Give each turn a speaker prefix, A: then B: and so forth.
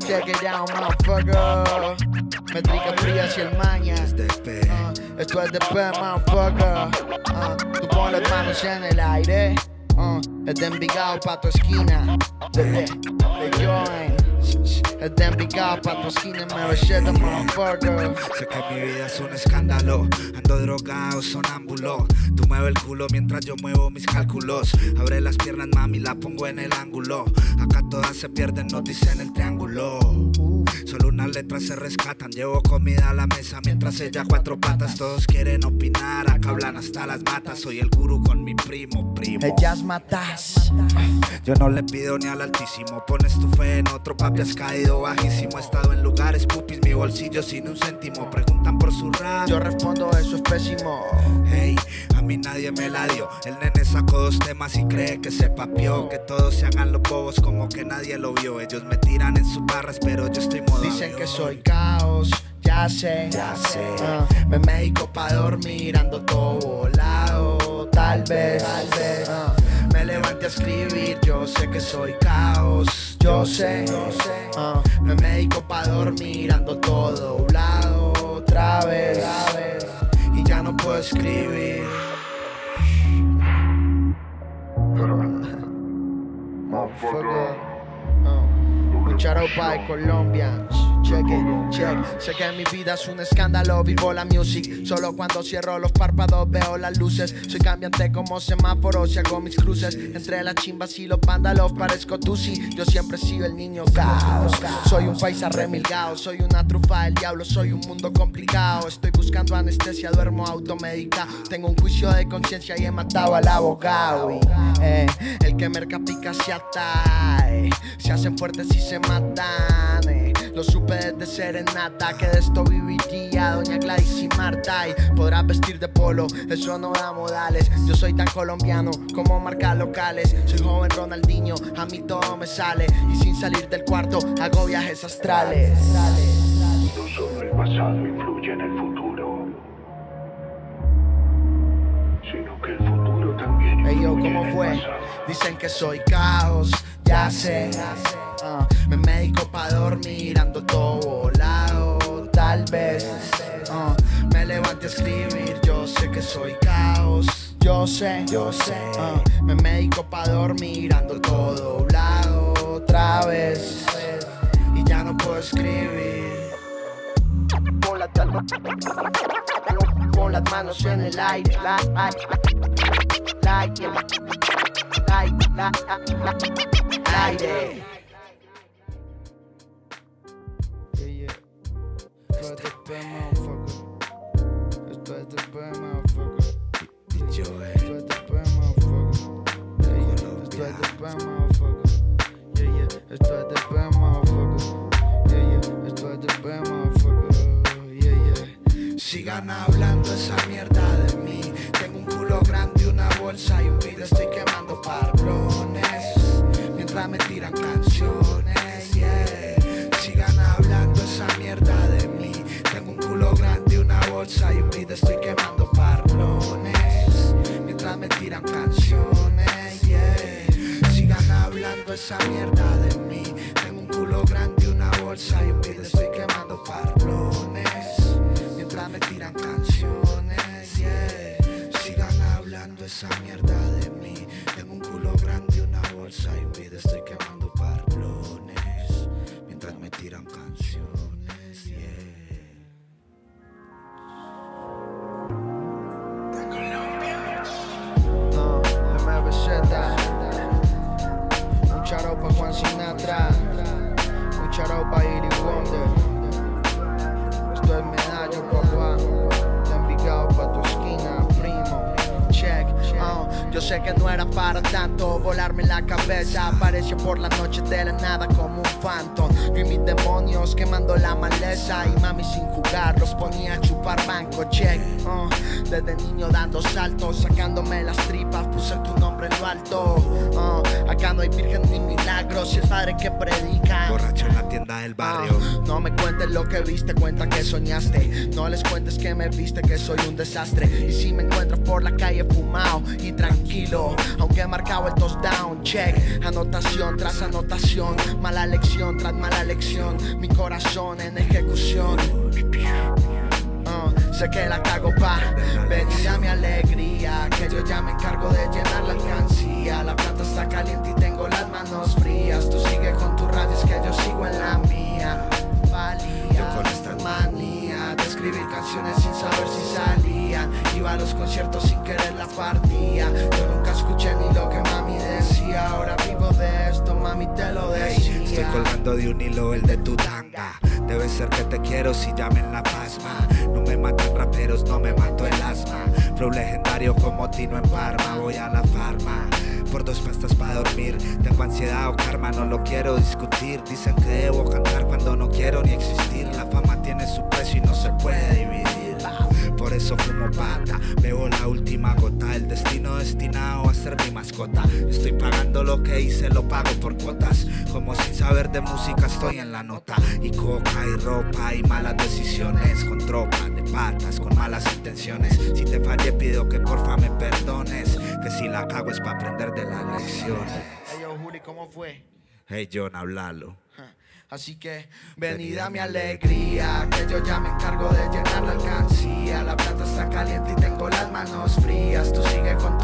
A: Check it out, motherfucker. Métrica fría hacia el maña. Esto es de P, motherfucker. Tú pon las manos en el aire. Es de Envigado pa' tu esquina. De Join. Es de Envigado pa' tu esquina. Me recheta, motherfucker.
B: Sé que mi vida es un escándalo. Ando drogado, sonámbulo. Tú mueves el culo mientras yo muevo mis cálculos. Abre las piernas, mami, la pongo en el ángulo. Acá todas se pierden, nos dicen el triángulo. Solo unas letras se rescatan. Llevo comida a la mesa mientras ella cuatro patas. Todos quieren opinar, acá hablan hasta las matas. Soy el gurú con mi primo.
A: Ellas matas.
B: Yo no le pido ni al altísimo. Pones tu fe en otro, papi, has caído bajísimo. He estado en lugares pupis, mi bolsillo sin un céntimo. Preguntan por su rap,
A: yo respondo, eso es pésimo.
B: Hey, a mí nadie me la dio. El nene sacó 2 temas y cree que se papió. Que todos se hagan los bobos como que nadie lo vio. Ellos me tiran en sus barras, pero yo estoy modo
A: Dicen
B: avión.
A: que soy caos, ya sé. Me medico pa' dormir, ando todo volado. Tal vez. Me levante a escribir, yo sé que soy caos. Yo sé. Me medico pa' dormir, ando todo doblado. Otra vez. Y ya no puedo escribir. Motherfucker. Un shout out by Colombians. Check it, check. Sé que mi vida es un escándalo, vivo la music. Solo cuando cierro los párpados veo las luces. Soy cambiante como semáforos y hago mis cruces. Entre las chimbas y los vándalos parezco Tusi. Yo siempre he sido el niño caos. Soy un paisa remilgado, soy una trufa del diablo, soy un mundo complicado. Estoy buscando anestesia, duermo automedicado. Tengo un juicio de conciencia y he matado al abogado. El que merca pica se ata. Se hacen fuertes y se matan. Lo supe desde serenata, que de esto viviría Doña Gladys y Marta. Y podrás vestir de polo, eso no da modales. Yo soy tan colombiano como marcas locales. Soy joven Ronaldinho, a mí todo me sale. Y sin salir del cuarto hago viajes astrales.
C: No solo el pasado influye en el futuro, sino que el futuro también
A: Ey yo,
C: influye en
A: ¿cómo
C: el
A: fue?
C: pasado.
A: Dicen que soy caos, ya sé. Me medico pa' dormir, ando todo volado. Tal vez me levante a escribir, yo sé que soy caos. Yo sé. Me medico pa' dormir, ando todo doblado. Otra vez. Y ya no puedo escribir. Pon las manos en el aire. Aire. Esto es de P, motherfucker. Esto es de P, motherfucker. Esto es de P, motherfucker. Esto es de P, motherfucker. Esto es de P, motherfucker. Esto es de P, motherfucker. Sigan hablando esa mierda de mí. Tengo un culo grande, una bolsa y un video. Estoy quemando parblones mientras me tiran canciones. Sigan hablando esa mierda de mí. Tengo un culo grande, una bolsa y un video. Estoy quemando parblones mientras me tiran canciones. Sigan hablando esa mierda de mí. Tengo un culo grande, una bolsa y un video. Estoy quemando parblones mientras me tiran canciones. Sigan hablando esa mierda de mí. Tengo un culo grande, una bolsa y un video. Estoy quemando parblones mientras me tiran canciones. Un shout out pa' Juan Sinatra. Un shout out pa' Iri Wonder. Esto es medallo, papá. De Envigado pa' tu esquina, primo. Check. Yo sé que no era para tanto volarme la cabeza. Apareció por la noche de la nada como un phantom. Yo y mis demonios quemando la maleza. Y mami sin jugar los ponía a chupar banco. Check. Desde niño dando saltos, sacándome las tripas, puse tu nombre en lo alto. Acá no hay virgen ni milagros, y el padre que predica.
B: Borracho en la tienda del barrio.
A: No me cuentes lo que viste, cuenta que soñaste. No les cuentes que me viste, que soy un desastre. Y si me encuentras por la calle fumado y tranquilo, aunque que marcado el touchdown. Check, anotación tras anotación, mala lección tras mala lección, mi corazón en ejecución. Sé que la cago pa' venir a mi alegría, que yo ya me encargo de llenar la alcancía. La plata está caliente y tengo las manos frías. Tú sigue con tus radios que yo sigo en la mía. Valía con esta manía de escribir canciones sin saber si salían. Iba a los conciertos sin querer la partía. Yo nunca escuché ni lo que mami decía. Ahora vivo de esto, mami, te lo decía.
B: Estoy colgando de un hilo el de tu tanga. Debe ser que te quiero si llamen la pasma. No me matan raperos, no me mato el asma. Flow legendario como Tino en Parma. Voy a la farma por 2 pastas para dormir. Tengo ansiedad o karma, no lo quiero discutir. Dicen que debo cantar cuando no quiero ni existir. La fama tiene su precio y no se puede dividir. Por eso fumo pata, bebo la última gota. El destino destinado a ser mi mascota. Estoy pagando lo que hice, lo pago por cuotas. Como sin saber de música estoy en la nota. Y coca y ropa y malas decisiones. Con tropa de patas, con malas intenciones. Si te fallé pido que porfa me perdones. Que si la cago es para aprender de las lecciones.
A: Hey yo, Juli, ¿cómo fue?
B: Hey John, hablalo.
A: Así que venid a mi alegría, que yo ya me encargo de llenar la alcancía. La plata está caliente y tengo las manos frías. Tú sigue con